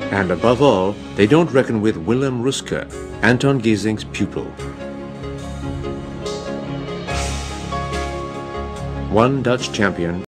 And above all, they don't reckon with Willem Ruska, Anton Geesing's pupil. One Dutch champion